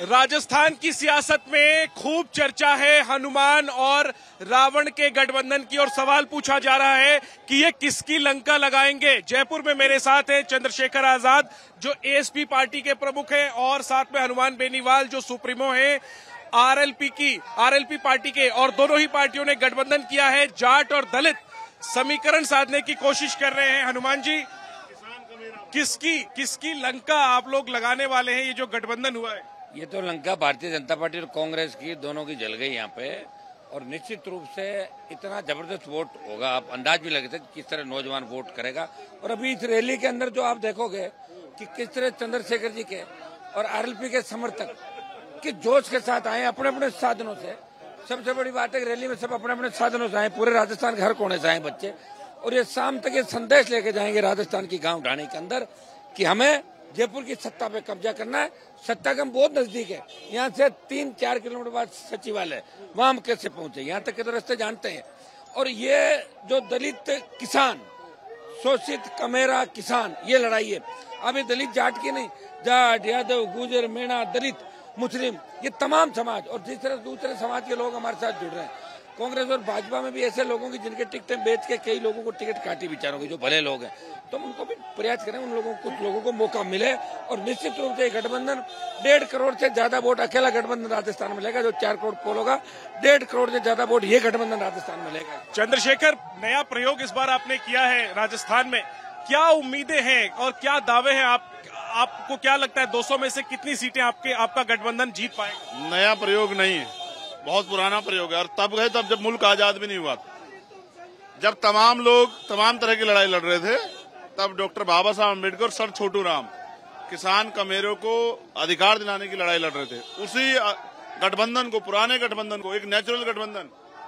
राजस्थान की सियासत में खूब चर्चा है हनुमान और रावण के गठबंधन की और सवाल पूछा जा रहा है कि ये किसकी लंका लगाएंगे। जयपुर में मेरे साथ है चंद्रशेखर आजाद जो एएसपी पार्टी के प्रमुख हैं और साथ में हनुमान बेनीवाल जो सुप्रीमो हैं आरएलपी पार्टी के, और दोनों ही पार्टियों ने गठबंधन किया है। जाट और दलित समीकरण साधने की कोशिश कर रहे हैं। हनुमान जी, किसकी लंका आप लोग लगाने वाले हैं? ये जो गठबंधन हुआ है, ये तो लंका भारतीय जनता पार्टी और कांग्रेस की दोनों की जल गई यहाँ पे, और निश्चित रूप से इतना जबरदस्त वोट होगा, आप अंदाज भी लगे थे किस तरह नौजवान वोट करेगा। और अभी इस रैली के अंदर जो आप देखोगे कि किस तरह चंद्रशेखर जी के और आरएलपी के समर्थक किस जोश के साथ आए अपने अपने साधनों से। सबसे बड़ी बात है रैली में सब अपने अपने साधनों से आए, पूरे राजस्थान के हर कोने से आए बच्चे, और ये शाम तक ये संदेश लेके जाएंगे राजस्थान की गांव ढाणी के अंदर कि हमें जयपुर की सत्ता पे कब्जा करना है। सत्ता का हम बहुत नजदीक है, यहाँ से 3-4 किलोमीटर बाद सचिवालय, वहां हम कैसे पहुंचे, यहाँ तक के तो रास्ते जानते हैं। और ये जो दलित किसान, शोषित कमेरा किसान, ये लड़ाई है। अब ये दलित जाट की नहीं, जाट यादव गुजर मेणा दलित मुस्लिम, ये तमाम समाज और जिस तरह दूसरे समाज के लोग हमारे साथ जुड़ रहे हैं। कांग्रेस और भाजपा में भी ऐसे लोगों की जिनके टिकटें बेच के कई लोगों को टिकट काटी बेचारों की, जो भले लोग हैं, तो उनको भी प्रयास करें, उन लोगों को कुछ लोगों को मौका मिले। और निश्चित रूप से गठबंधन 1.5 करोड़ से ज्यादा वोट अकेला गठबंधन राजस्थान में लेगा। जो 4 करोड़ पोल होगा, 1.5 करोड़ से ज्यादा वोट ये गठबंधन राजस्थान में लेगा। चंद्रशेखर, नया प्रयोग इस बार आपने किया है राजस्थान में, क्या उम्मीदें हैं और क्या दावे हैं? आपको क्या लगता है 200 में से कितनी सीटें आपका गठबंधन जीत पाएगा? नया प्रयोग नहीं है, बहुत पुराना प्रयोग है। और तब गए तब जब मुल्क आजाद भी नहीं हुआ, जब तमाम लोग तमाम तरह की लड़ाई लड़ रहे थे, तब डॉक्टर बाबा साहब अम्बेडकर, सर छोटू राम किसान कमेरों को अधिकार दिलाने की लड़ाई लड़ रहे थे। उसी गठबंधन को, पुराने गठबंधन को, एक नेचुरल गठबंधन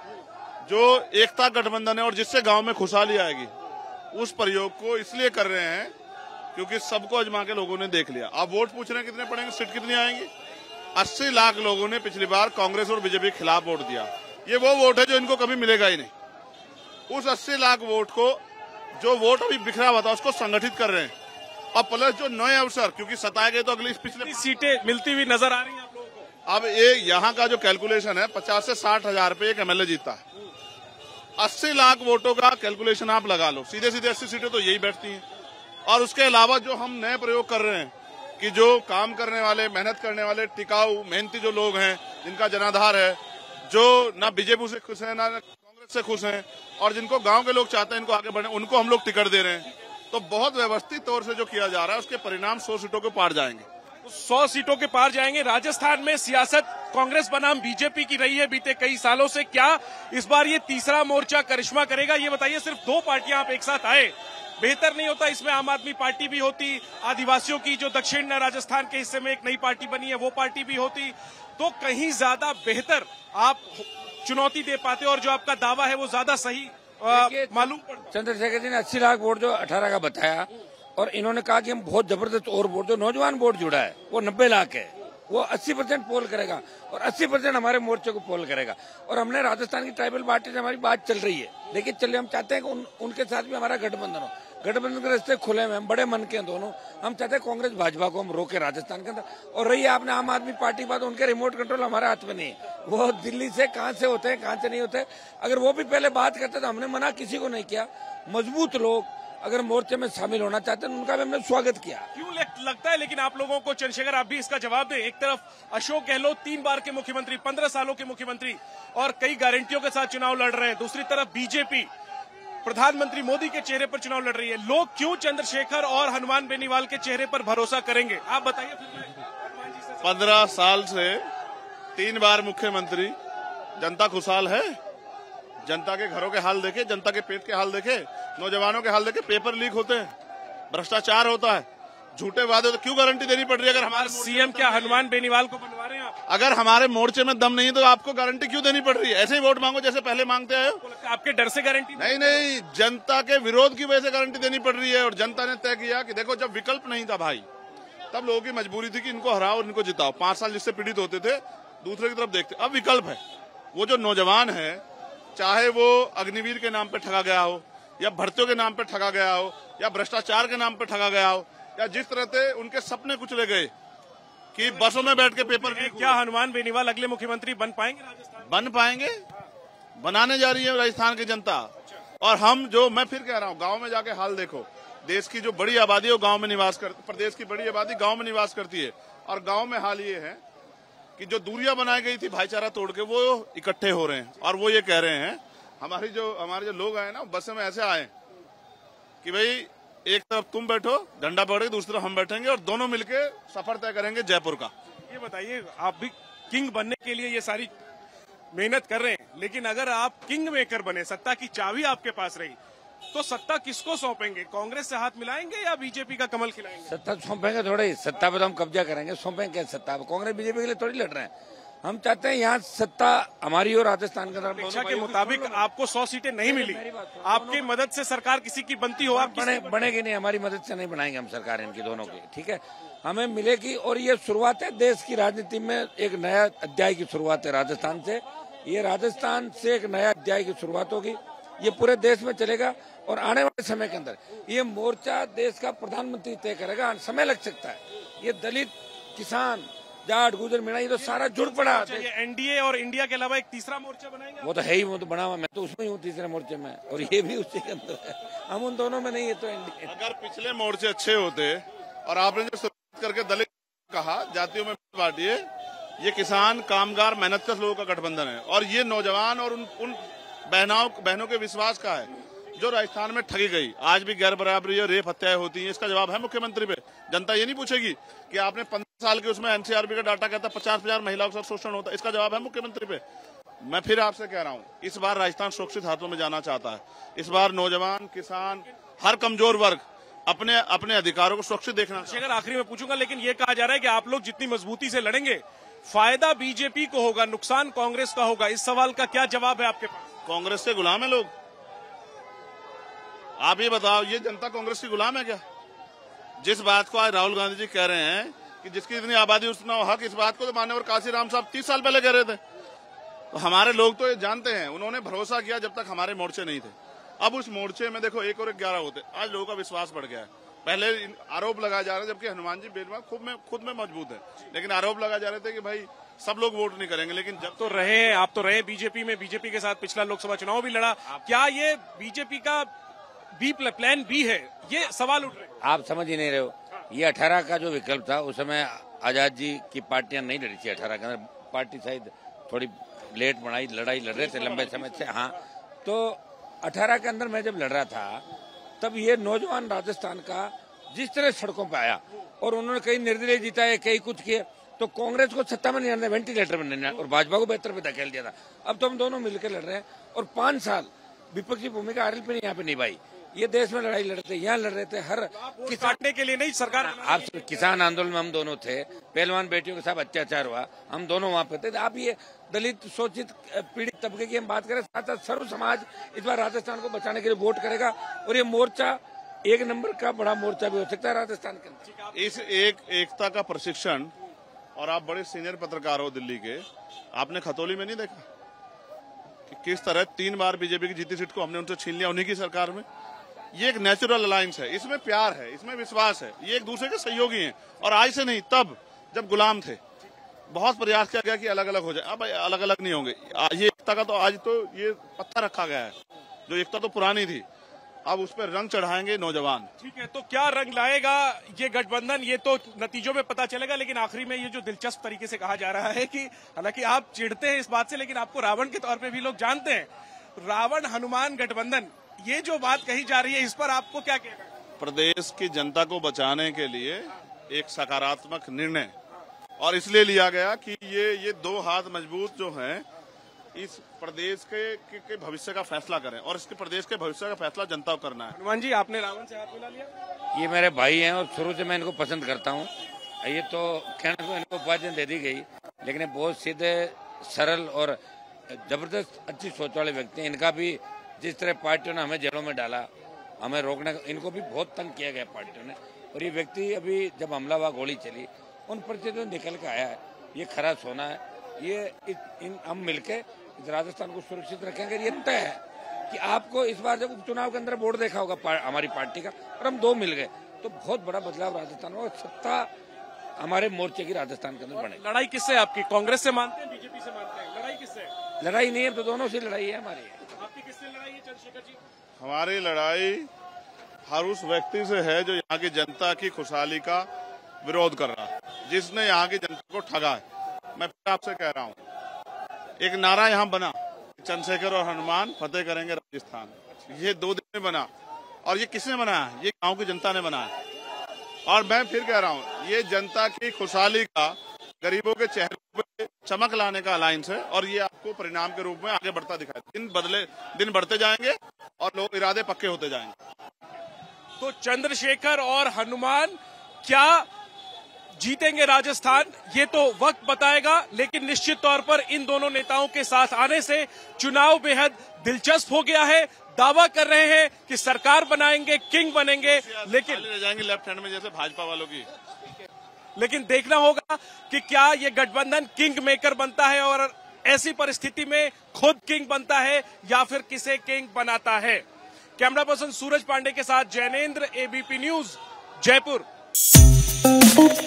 जो एकता गठबंधन है और जिससे गांव में खुशहाली आएगी, उस प्रयोग को इसलिए कर रहे हैं क्योंकि सबको आजमा के लोगों ने देख लिया। आप वोट पूछ रहे हैं कितने पड़ेंगे, सीट कितनी आएंगी? 80 लाख लोगों ने पिछली बार कांग्रेस और बीजेपी के खिलाफ वोट दिया। ये वो वोट है जो इनको कभी मिलेगा ही नहीं। उस 80 लाख वोट को, जो वोट अभी बिखरा हुआ था, उसको संगठित कर रहे हैं। और प्लस जो नए अवसर, क्योंकि सताए गए तो अगली पिछले सीटें मिलती हुई नजर आ रही हैं आप लोगों को। अब ये यहाँ का जो कैलकुलेशन है, 50 से 60 हजार पे एक एमएलए जीता है। 80 लाख वोटों का कैलकुलेशन आप लगा लो, सीधे सीधे 80 सीटें तो यही बैठती हैं। और उसके अलावा जो हम नए प्रयोग कर रहे हैं कि जो काम करने वाले, मेहनत करने वाले, टिकाऊ मेहनती जो लोग हैं, जिनका जनाधार है, जो ना बीजेपी से खुश है ना कांग्रेस से खुश हैं, और जिनको गांव के लोग चाहते हैं इनको आगे बढ़े, उनको हम लोग टिकट दे रहे हैं। तो बहुत व्यवस्थित तौर से जो किया जा रहा है, उसके परिणाम 100 सीटों के पार जाएंगे। 100 सीटों के पार जाएंगे। राजस्थान में सियासत कांग्रेस बनाम बीजेपी की रही है बीते कई सालों से, क्या इस बार ये तीसरा मोर्चा करिश्मा करेगा? ये बताइए, सिर्फ 2 पार्टियां आप एक साथ आए, बेहतर नहीं होता इसमें आम आदमी पार्टी भी होती, आदिवासियों की जो दक्षिण राजस्थान के हिस्से में एक नई पार्टी बनी है वो पार्टी भी होती, तो कहीं ज्यादा बेहतर आप चुनौती दे पाते और जो आपका दावा है वो ज्यादा सही मालूम पड़ता। चंद्रशेखर जी ने 80 लाख वोट जो 18 का बताया, और इन्होंने कहा कि हम बहुत जबरदस्त और वोट, जो नौजवान वोट जुड़ा है वो 90 लाख है, वो 80% पोल करेगा और 80% हमारे मोर्चे को पोल करेगा। और हमने राजस्थान की ट्राइबल पार्टी से हमारी बात चल रही है, लेकिन चलिए हम चाहते हैं कि उनके साथ भी हमारा गठबंधन हो। गठबंधन के रास्ते खुले में, हम बड़े मन के हैं दोनों। हम चाहते हैं कांग्रेस भाजपा को हम रोके राजस्थान के अंदर। और रही आपने आम आदमी पार्टी की बात, उनके रिमोट कंट्रोल हमारे हाथ में नहीं है, वो दिल्ली से कहां से होते हैं कहां से नहीं होते। अगर वो भी पहले बात करते तो हमने मना किसी को नहीं किया। मजबूत लोग अगर मोर्चे में शामिल होना चाहते हैं उनका भी हमने स्वागत किया। क्यों लगता है लेकिन आप लोगों को, चंद्रशेखर आप भी इसका जवाब दें, एक तरफ अशोक गहलोत 3 बार के मुख्यमंत्री, 15 सालों के मुख्यमंत्री और कई गारंटियों के साथ चुनाव लड़ रहे हैं, दूसरी तरफ बीजेपी प्रधानमंत्री मोदी के चेहरे पर चुनाव लड़ रही है। लोग क्यों चंद्रशेखर और हनुमान बेनीवाल के चेहरे पर भरोसा करेंगे? आप बताइए। 15 साल से 3 बार मुख्यमंत्री, जनता खुशहाल है? जनता के घरों के हाल देखे, जनता के पेट के हाल देखे, नौजवानों के हाल देखे, पेपर लीक होते हैं, भ्रष्टाचार होता है, झूठे वादे, तो क्यों गारंटी देनी पड़ रही है? अगर हमारे सीएम क्या हनुमान बेनीवाल को बनवा रहे हैं आप? अगर हमारे मोर्चे में दम नहीं है तो आपको गारंटी क्यों देनी पड़ रही है? ऐसे ही वोट मांगो जैसे पहले मांगते आए हो। आपके डर से गारंटी नहीं, जनता के विरोध की वजह से गारंटी देनी पड़ रही है। और जनता ने तय किया कि देखो, जब विकल्प नहीं था भाई, तब लोगों की मजबूरी थी कि इनको हराओ और इनको जिताओ। 5 साल जिससे पीड़ित होते थे, दूसरे की तरफ देखते। अब विकल्प है। वो जो नौजवान है, चाहे वो अग्निवीर के नाम पे ठगा गया हो, या भर्तियों के नाम पे ठगा गया हो, या भ्रष्टाचार के नाम पे ठगा गया हो, या जिस तरह से उनके सपने कुचले गए कि बसों में बैठ के पेपर क्या हनुमान बेनीवाल अगले मुख्यमंत्री बन पाएंगे राजस्थान? बन पाएंगे, बनाने जा रही है राजस्थान की जनता। और हम जो, मैं फिर कह रहा हूँ, गांव में जाके हाल देखो, देश की जो बड़ी आबादी है वो गांव में निवास करती, प्रदेश की बड़ी आबादी गांव में निवास करती है, और गांव में हाल ये है कि जो दूरियां बनाई गई थी भाईचारा तोड़ के, वो इकट्ठे हो रहे हैं। और वो ये कह रहे हैं, हमारे जो लोग आए ना बस में ऐसे आए कि भाई एक तरफ तुम बैठो डंडा पकड़ के, दूसरी तरफ हम बैठेंगे और दोनों मिलके सफर तय करेंगे जयपुर का। ये बताइए, आप भी किंग बनने के लिए ये सारी मेहनत कर रहे हैं, लेकिन अगर आप किंग मेकर बने, सत्ता की चाबी आपके पास रही, तो सत्ता किसको सौंपेंगे? कांग्रेस से हाथ मिलाएंगे या बीजेपी का कमल खिलाएंगे? सत्ता सौंपेंगे थोड़ी, सत्ता पे तो हम कब्जा करेंगे, सौंपेंगे सत्ता? कांग्रेस बीजेपी के लिए थोड़ी लड़ रहे हैं। हम चाहते हैं यहाँ सत्ता हमारी और राजस्थान के अंदर। इच्छा के मुताबिक आपको 100 सीटें नहीं मिली, आपकी मदद से सरकार किसी की बनती हो, आप बनेगी नहीं, हमारी मदद से नहीं बनाएंगे हम सरकार इनकी दोनों की, ठीक है? हमें मिलेगी, और ये शुरुआत है देश की राजनीति में, एक नया अध्याय की शुरुआत है राजस्थान से। ये राजस्थान से एक नया अध्याय की शुरुआत होगी, ये पूरे देश में चलेगा, और आने वाले समय के अंदर ये मोर्चा देश का प्रधानमंत्री तय करेगा। समय लग सकता है, ये दलित, किसान, जाट, गुजर, मीणा, ये तो सारा जुड़ पड़ा। ये एनडीए और इंडिया के अलावा एक तीसरा मोर्चा बनाएंगे? वो तो है ही, वो तो बना हुआ, मैं तो उसमें ही हूँ तीसरे मोर्चे में, और ये भी उसी के अंदर है। हम उन दोनों में नहीं है तो एनडीए। अगर पिछले मोर्चे अच्छे होते, और आपने जो शुरुआत करके दलित कहा, जातियों में बांटिए, ये किसान, कामगार, मेहनतकश लोगों का गठबंधन है, और ये नौजवान और उन बहनों के विश्वास का है जो राजस्थान में ठगी गई। आज भी गैर बराबरी और रेप हत्याएं होती हैं, इसका जवाब है मुख्यमंत्री पे। जनता ये नहीं पूछेगी कि आपने 15 साल के उसमें एनसीआरबी का डाटा कहता 50,000 महिलाओं का शोषण होता है, इसका जवाब है मुख्यमंत्री पे। मैं फिर आपसे कह रहा हूँ, इस बार राजस्थान सुरक्षित हाथों में जाना चाहता है। इस बार नौजवान, किसान, हर कमजोर वर्ग अपने अधिकारों को सुरक्षित देखना। अगर आखिरी में पूछूंगा, लेकिन ये कहा जा रहा है कि आप लोग जितनी मजबूती से लड़ेंगे, फायदा बीजेपी को होगा, नुकसान कांग्रेस का होगा। इस सवाल का क्या जवाब है आपके पास? कांग्रेस के गुलाम है लोग। आप ये बताओ, ये जनता कांग्रेस की गुलाम है क्या? जिस बात को आज राहुल गांधी जी कह रहे हैं कि जिसकी इतनी आबादी उतना हक, इस बात को तो माननीय काशीराम साहब 30 साल पहले कह रहे थे। तो हमारे लोग तो ये जानते हैं, उन्होंने भरोसा किया जब तक हमारे मोर्चे नहीं थे। अब उस मोर्चे में देखो 1 और 11 होते, आज लोगों का विश्वास बढ़ गया है। पहले आरोप लगाए जा रहे थे, जबकि हनुमान जी बेनीवाल खुद में मजबूत है, लेकिन आरोप लगाए जा रहे थे कि भाई सब लोग वोट नहीं करेंगे। लेकिन जब तो रहे, आप तो रहे बीजेपी में, बीजेपी के साथ पिछला लोकसभा चुनाव भी लड़ा, क्या ये बीजेपी का प्लान बी है? ये सवाल उठ रहे हैं। आप समझ ही नहीं रहे हो। ये 18 का जो विकल्प था, उस समय आजाद जी की पार्टियां नहीं लड़ी थी 18 के अंदर, पार्टी शायद थोड़ी लेट बढ़ाई, लड़ाई लड़ रहे थे लंबे समय से। हाँ, तो 18 के अंदर मैं जब लड़ रहा था, तब ये नौजवान राजस्थान का जिस तरह सड़कों पर आया, और उन्होंने कई निर्दलीय जिताए, कई कुछ किए, तो कांग्रेस को सत्ता में नहीं आने, वेंटिलेटर में नहीं, और भाजपा को बेहतर पे धकेल दिया था। अब तो हम दोनों मिलकर लड़ रहे हैं, और 5 साल विपक्षी भूमिका आरएलपी ने यहाँ पे निभाई। ये देश में लड़ाई लड़ते, यहाँ लड़ रहे थे, हर काटने के लिए नहीं सरकार। आप किसान आंदोलन में हम दोनों थे, पहलवान बेटियों के साथ अत्याचार हुआ, हम दोनों वहाँ पे थे। आप ये दलित, शोषित, पीड़ित तबके की हम बात करें, साथ साथ सर्व समाज इस बार राजस्थान को बचाने के लिए वोट करेगा, और ये मोर्चा 1 नंबर का बड़ा मोर्चा भी हो सकता है राजस्थान के अंदर। इस एकता का प्रशिक्षण, और आप बड़े सीनियर पत्रकार हो दिल्ली के, आपने खतौली में नहीं देखा कि किस तरह 3 बार बीजेपी की जीती सीट को हमने उनसे छीन लिया, उन्हीं की सरकार में। ये एक नेचुरल अलायंस है, इसमें प्यार है, इसमें विश्वास है, ये एक दूसरे के सहयोगी हैं। और आज से नहीं, तब जब गुलाम थे बहुत प्रयास किया गया कि अलग अलग हो जाए। अब अलग अलग नहीं होंगे। ये एकता का तो आज तो ये पत्थर रखा गया है, जो एकता तो पुरानी थी, अब उस पर रंग चढ़ाएंगे नौजवान। ठीक है, तो क्या रंग लाएगा ये गठबंधन, ये तो नतीजों में पता चलेगा। लेकिन आखिरी में ये जो दिलचस्प तरीके से कहा जा रहा है कि हालांकि आप चिढ़ते हैं इस बात से, लेकिन आपको रावण के तौर पे भी लोग जानते हैं, रावण हनुमान गठबंधन, ये जो बात कही जा रही है, इस पर आपको क्या कहना है? प्रदेश की जनता को बचाने के लिए एक सकारात्मक निर्णय और इसलिए लिया गया कि ये 2 हाथ मजबूत जो हैं, इस प्रदेश के भविष्य का फैसला करें, और इसके प्रदेश के भविष्य का फैसला जनता को करना है। हनुमान जी, आपने रावण से हाथ मिला लिया? ये मेरे भाई हैं, और शुरू से मैं इनको पसंद करता हूँ। ये तो कहने को इनको उपाधि दे दी गई, लेकिन ये बहुत सीधे, सरल और जबरदस्त अच्छी सोच वाले व्यक्ति हैं। इनका भी जिस तरह पार्टियों ने हमें जेलों में डाला, हमें रोकने, इनको भी बहुत तंग किया गया पार्टियों ने। और ये व्यक्ति अभी जब हमला हुआ, गोली चली, उन परिस्थितियों से निकल के आया है। ये खरा सोना है। ये हम मिलके इस राजस्थान को सुरक्षित रखेंगे। ये तय है कि आपको इस बार जब उपचुनाव के अंदर बोर्ड देखा होगा हमारी पार्टी का, और हम 2 मिल गए, तो बहुत बड़ा बदलाव राजस्थान में। सत्ता हमारे मोर्चे की राजस्थान के अंदर बनेगी। लड़ाई किससे है आपकी? कांग्रेस से मानते हैं, बीजेपी से मानते हैं? लड़ाई किससे है? लड़ाई नहीं है तो दोनों से लड़ाई है हमारी। आपकी किससे लड़ाई है चंद्रशेखर जी? हमारी लड़ाई हर उस व्यक्ति से है जो यहाँ की जनता की खुशहाली का विरोध कर रहा है, जिसने यहाँ की जनता को ठगा है। मैं फिर आपसे कह रहा हूँ, एक नारा यहाँ बना, चंद्रशेखर और हनुमान फतेह करेंगे राजस्थान। ये 2 दिन में बना, और ये किसने बनाया? ये गांव की जनता ने बनाया। और मैं फिर कह रहा हूँ, ये जनता की खुशहाली का, गरीबों के चेहरों पे चमक लाने का अलायंस है, और ये आपको परिणाम के रूप में आगे बढ़ता दिखाई। दिन बढ़ते जाएंगे और लोग इरादे पक्के होते जाएंगे। तो चंद्रशेखर और हनुमान क्या जीतेंगे राजस्थान, ये तो वक्त बताएगा, लेकिन निश्चित तौर पर इन दोनों नेताओं के साथ आने से चुनाव बेहद दिलचस्प हो गया है। दावा कर रहे हैं कि सरकार बनाएंगे, किंग बनेंगे, लेकिन रह जाएंगे लेफ्ट हैंड में जैसे भाजपा वालों की। लेकिन देखना होगा कि क्या ये गठबंधन किंग मेकर बनता है और ऐसी परिस्थिति में खुद किंग बनता है या फिर किसे किंग बनाता है। कैमरा पर्सन सूरज पांडे के साथ जैनेंद्र, एबीपी न्यूज, जयपुर।